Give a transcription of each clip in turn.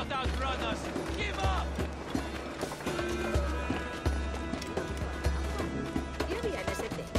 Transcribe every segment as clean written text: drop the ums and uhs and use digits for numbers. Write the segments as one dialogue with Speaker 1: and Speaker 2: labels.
Speaker 1: cannot outrun us! Give up!
Speaker 2: ¿Qué había en ese té?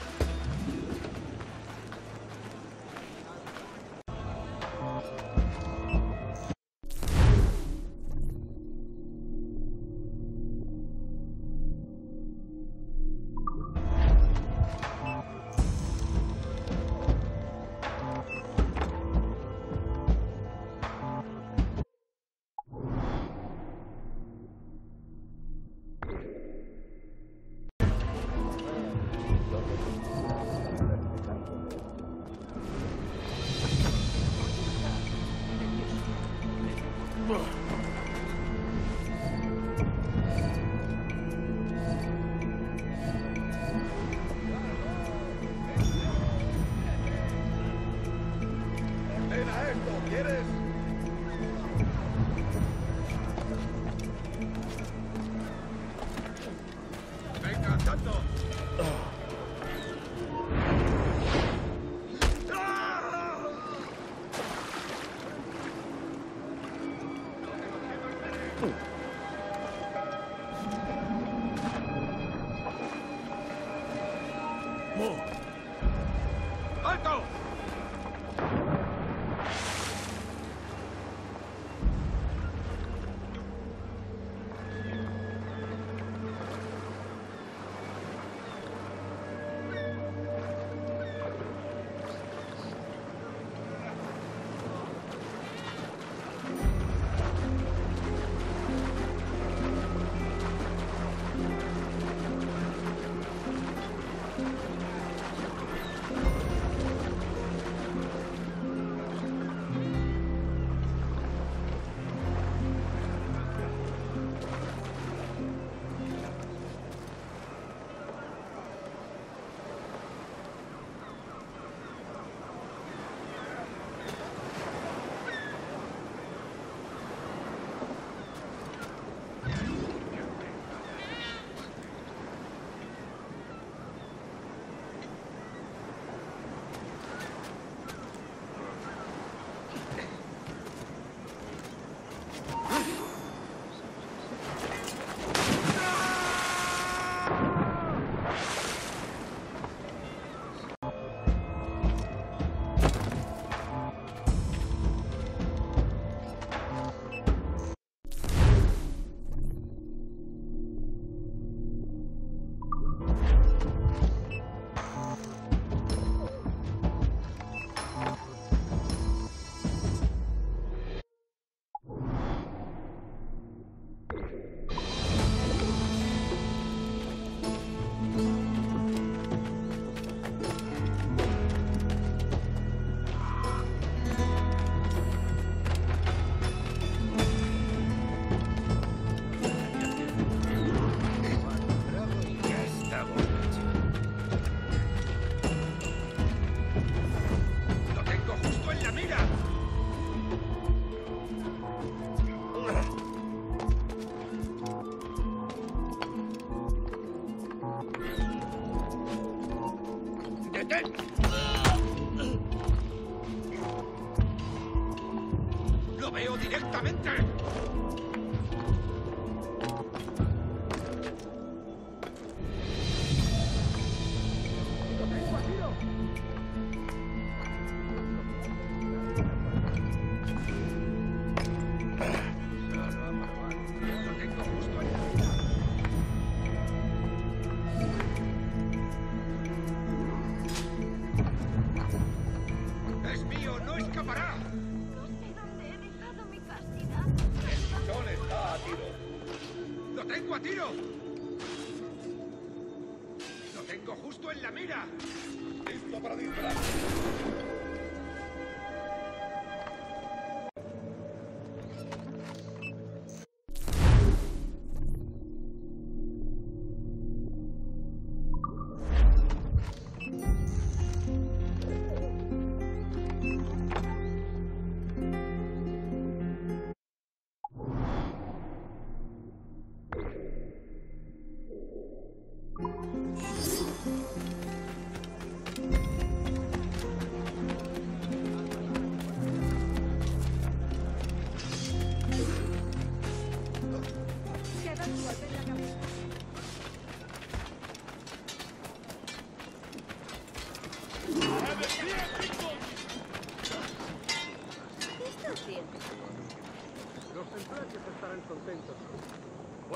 Speaker 3: Ordena esto, ¿quieres? Venga, tanto. ¡Alto! ¡Lo veo directamente! ¡Lo tengo a tiro! Lo tengo justo en la mira. ¡Es mío! ¡No escapará!
Speaker 4: No sé dónde he dejado mi castidad.
Speaker 3: ¡El sol está a tiro!
Speaker 1: ¡Lo tengo a tiro! ¡Lo tengo justo en la mira!
Speaker 3: ¡Listo para disparar!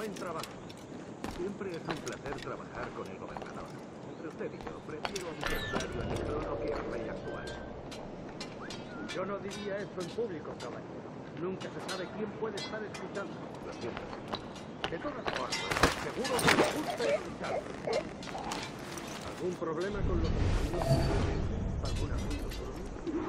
Speaker 5: Buen trabajo. Siempre es un placer trabajar con el gobernador. Entre usted y yo, prefiero a un secretario en el trono que al rey actual.
Speaker 6: Yo no diría esto en público, caballero. Nunca se sabe quién puede estar escuchando.
Speaker 5: Lo siento.
Speaker 6: De todas formas, seguro que le gusta escucharlo. ¿Algún problema con los vecinos? ¿Algún asunto por mí?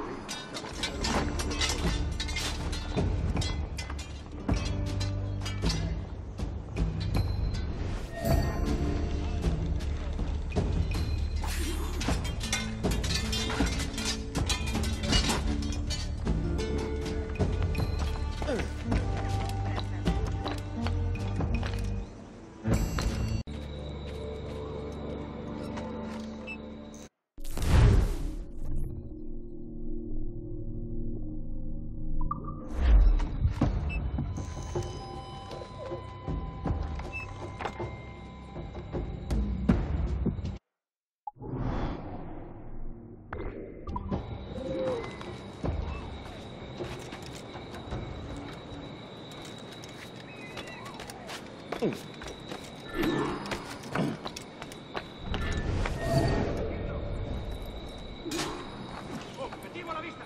Speaker 1: ¡Objetivo a la vista!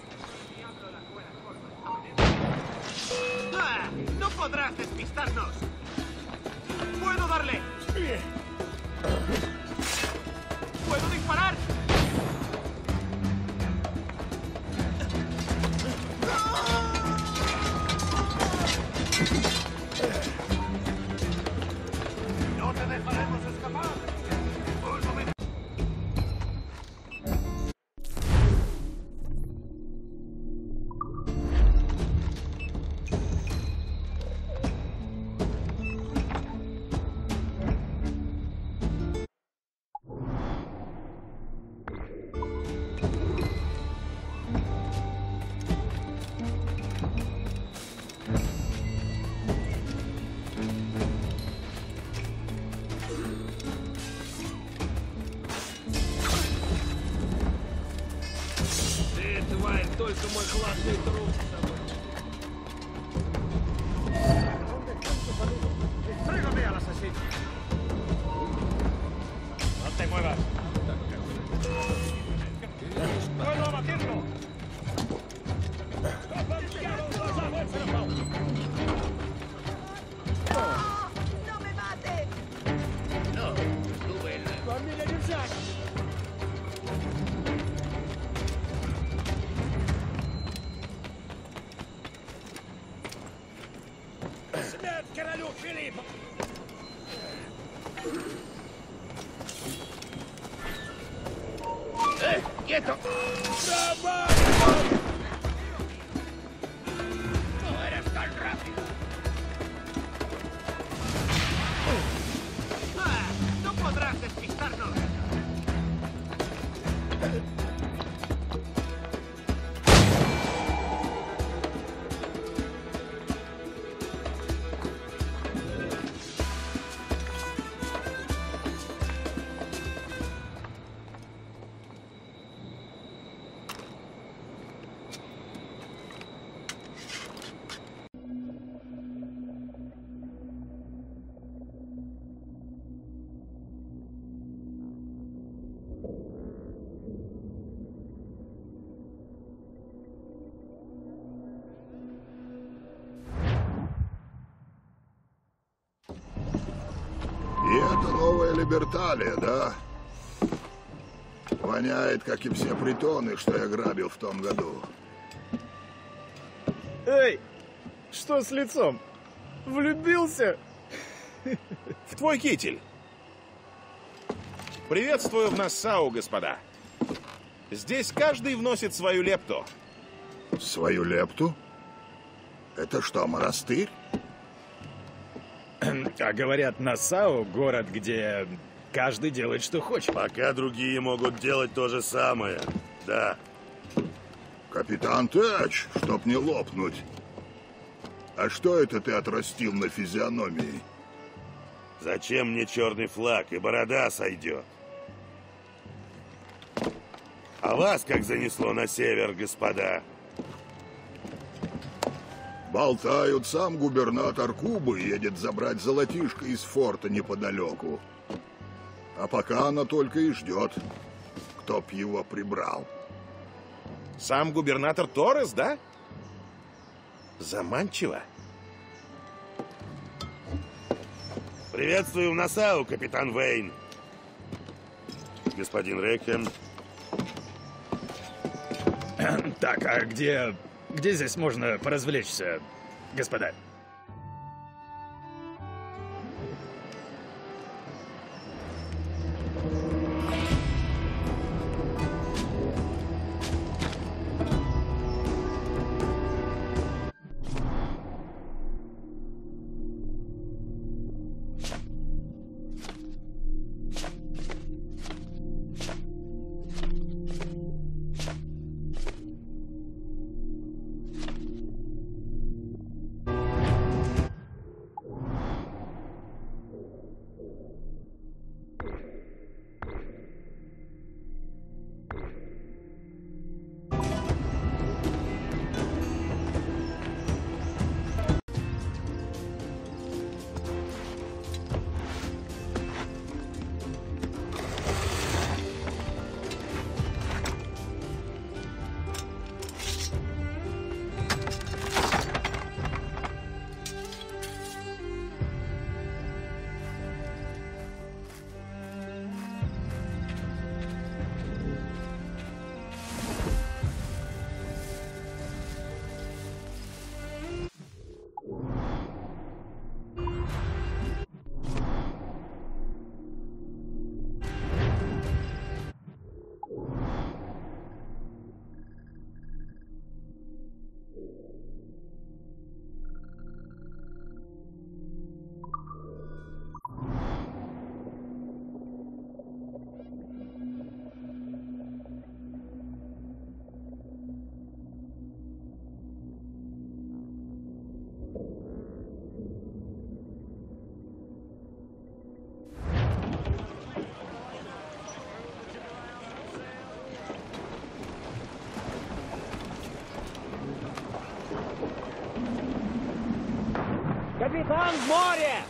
Speaker 1: ¡Ah! ¡No podrás despistarnos! ¡Puedo darle! ¡Puedo disparar! ¡No te dejaremos escapar! ¡Un momento!
Speaker 5: Ты, тварь, только мой хладный труп с собой.
Speaker 6: ¿Dónde están tus amigos?
Speaker 1: ¡Entrégame al asesino! ¡No te muevas! ¡Puedo abatirlo!
Speaker 2: ¡No me mates!
Speaker 1: ¡Смерть королю Филиппу! ¡Quieto! ¡No eres tan rápido! ¡Ah! ¡No podrás despistarnos!
Speaker 3: И это новая Либерталия, да? Воняет, как и все притоны, что я грабил в том году.
Speaker 7: Эй, что с лицом? Влюбился?
Speaker 8: В твой китель. Приветствую в Нассау, господа. Здесь каждый вносит свою лепту.
Speaker 3: Свою лепту? Это что, монастырь?
Speaker 7: А говорят, Нассау — город, где каждый делает, что хочет.
Speaker 9: Пока другие могут делать то же самое. Да.
Speaker 3: Капитан Тэч, чтоб не лопнуть. А что это ты отрастил на физиономии?
Speaker 9: Зачем мне черный флаг, и борода сойдет? А вас как занесло на север, господа?
Speaker 3: Болтают, сам губернатор Кубы едет забрать золотишко из форта неподалеку. А пока она только и ждет, кто б его прибрал.
Speaker 8: Сам губернатор Торрес, да? Заманчиво.
Speaker 9: Приветствую в Нассау, капитан Вейн. Господин Рекхем.
Speaker 7: Так, а где здесь можно поразвлечься, господа?
Speaker 6: Капитан в море!